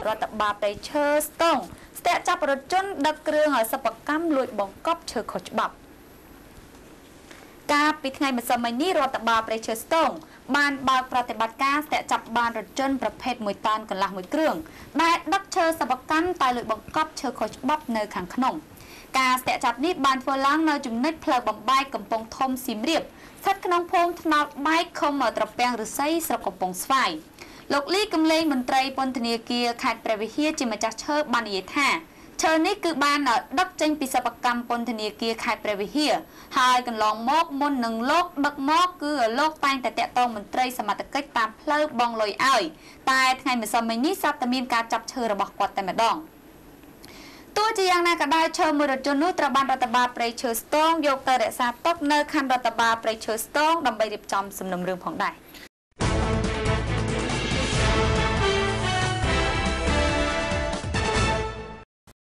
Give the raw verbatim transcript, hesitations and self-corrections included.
រដ្ឋបាលប្រៃឈើស្ទងស្ទាក់ចាប់រថជនដឹកគ្រឿងសិប្បកម្មលួចបង្កប់ឈើខុសច្បាប់ការពីថ្ងៃម្សិលមិញនេះរដ្ឋបាលប្រៃឈើស្ទងបានបើកប្រតិបត្តិការស្ទាក់ចាប់បានរថជនប្រភេទមួយតោនកន្លះមួយគ្រឿងដែលដឹកឈើសិប្បកម្មតែលួចបង្កប់ឈើខុសច្បាប់នៅខាងក្នុងការស្ទាក់ចាប់នេះបានធ្វើឡើងនៅចំណុចផ្លូវបំបែកកំពង់ធំសៀមរាបស្ថិតក្នុងភូមិថ្នោតបែកឃុំត្រពាំងឫស្សីស្រុកកំពង់ស្វាយលោកលីកំលេងមន្ត្រីពន្ធនាគារខេត្តព្រះវិហារជាម្ចាស់ឈើបាននិយាយថាឈើនេះគឺបានដឹកចេញពីសិប្បកម្មពន្ធនាគារខេត្តព្រះវិហារហើយកន្លងមកមុននឹងលោកដឹកមកគឺលោកតែងតែតាក់ទងមន្ត្រីសមត្ថកិច្ចតាមផ្លូវបងលុយឲ្យតែថ្ងៃម្សិលមិញនេះស្រាប់តែមានការចាប់ឈើរបស់គាត់តែម្ដងទោះជាយ៉ាងណាក៏ដោយឈើមួយរថយន្តនោះត្រូវបានរដ្ឋបាលព្រៃឈើស្ទងយកទៅរក្សាទុកនៅខណ្ឌរដ្ឋបាលព្រៃឈើស្ទងដើម្បីរៀបចំសំណុំរឿងផងដែរ